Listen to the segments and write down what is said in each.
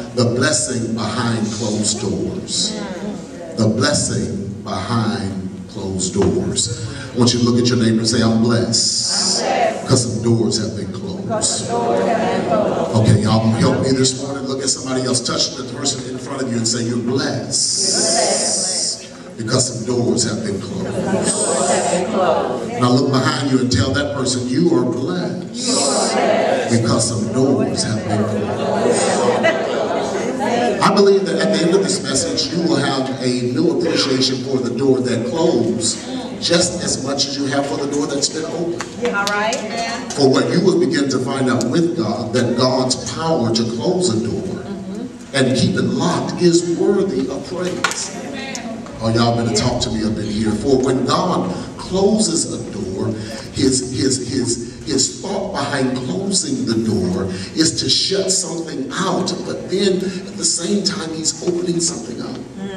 the blessing behind closed doors. The blessing behind closed doors. I want you to look at your neighbor and say, I'm blessed. Because some doors have been closed. Okay, y'all can help me this morning. Look at somebody else, touch the person in front of you and say, you're blessed. Because some doors have been closed. Now look behind you and tell that person, you are blessed. Because some doors have been closed. I believe that at the end of this message, you will have a new appreciation for the door that closed just as much as you have for the door that's been opened. All right. For what you will begin to find out with God, that God's power to close a door and keep it locked is worthy of praise. Oh, y'all better talk to me up in here. For when God closes a door, his thought behind closing the door is to shut something out, but then at the same time he's opening something up.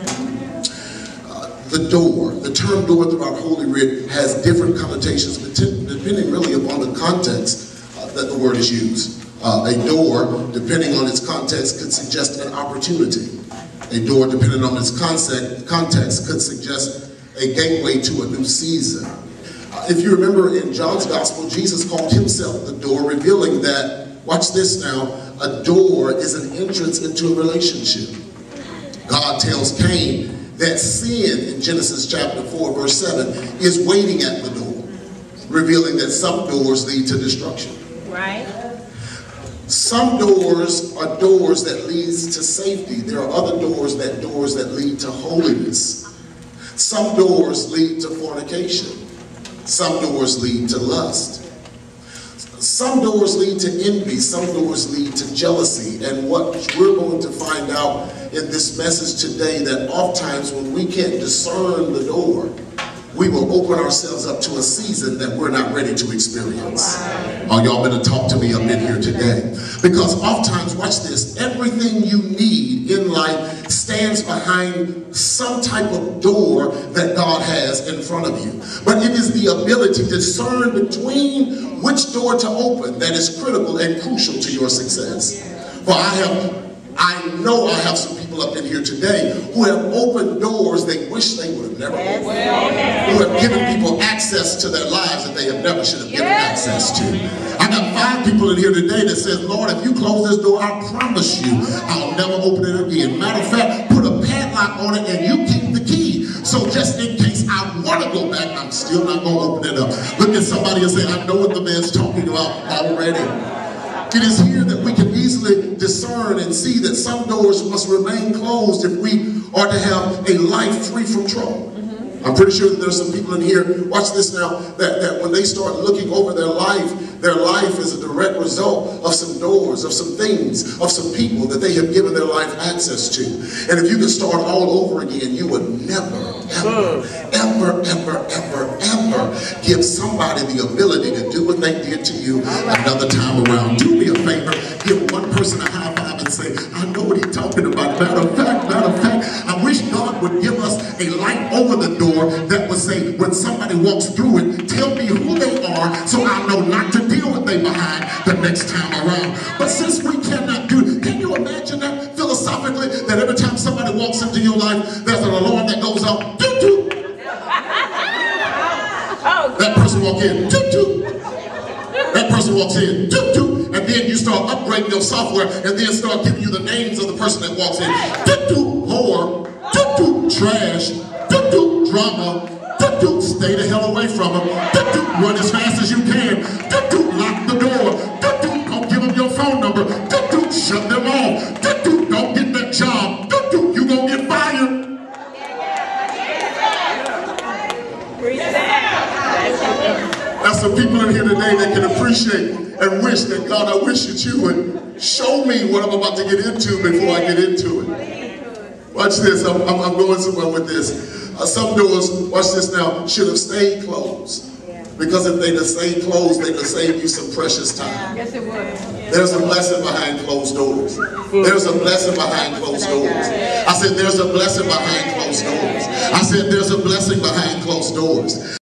The door, the term door throughout Holy Writ has different connotations depending really upon the context that the word is used. A door, depending on its context, could suggest an opportunity. A door, depending on its context, could suggest a gateway to a new season. If you remember in John's Gospel, Jesus called himself the door, revealing that, watch this now, a door is an entrance into a relationship. God tells Cain that sin in Genesis chapter 4, verse 7, is waiting at the door, revealing that some doors lead to destruction. Right. Some doors are doors that leads to safety. There are other doors that lead to holiness. Some doors lead to fornication. Some doors lead to lust. Some doors lead to envy. Some doors lead to jealousy. And what we're going to find out in this message today, that oftentimes when we can't discern the door, we will open ourselves up to a season that we're not ready to experience. Oh, y'all better talk to me up in here today. Because oftentimes, watch this, everything you need in life stands behind some type of door that God has in front of you. But it is the ability to discern between which door to open that is critical and crucial to your success. For I know I have some people up in here today who have opened doors they wish they would have never opened. Who have given people access to their lives that they have never should have given access to. I got 5 people in here today that says, Lord, if you close this door, I promise you I'll never open it again. Matter of fact, put a padlock on it and you keep the key. So just in case I want to go back, I'm still not going to open it up. Look at somebody and say, I know what the man's talking about already. It is here that we can easily discern and see that some doors must remain closed if we are to have a life free from trouble. I'm pretty sure that there's some people in here, watch this now, that when they start looking over their life is a direct result of some doors, of some things, of some people that they have given their life access to. And if you could start all over again, you would never, ever give somebody the ability to do what they did to you another time around. Do me a favor, give one person a high five and say, I know what he's talking about. Matter of fact, I wish God would give us a light over the door that would say, when somebody walks through it, tell me who they are so I know not to deal with them behind the next time around. But since we cannot do it, can you imagine that philosophically, that every time somebody walks into your life, there's an alarm that goes off, doo-doo. That person walks in, doo-doo. That person walks in, doo-doo. And then you start upgrading your software and then start giving you the names of the person that walks in. Doo-doo, whore, doo-doo, trash, doo-doo, drama, doo-doo, stay the hell away from them, doo-doo, run as fast as you can, doo-doo, lock the door, doo-doo, don't give them your phone number, doo-doo, shut them off, doo-doo, don't get that job, doo-doo, you gonna get fired. There's some people in here today that can appreciate and wish that, God, I wish that you would show me what I'm about to get into before I get into it. Watch this, I'm going somewhere with this. Some doors, watch this now, should have stayed closed. Because if they'd have stayed closed, they could save you some precious time. Yes, it would. There's a blessing behind closed doors. There's a blessing behind closed doors. I said, there's a blessing behind closed doors. I said, there's a blessing behind closed doors.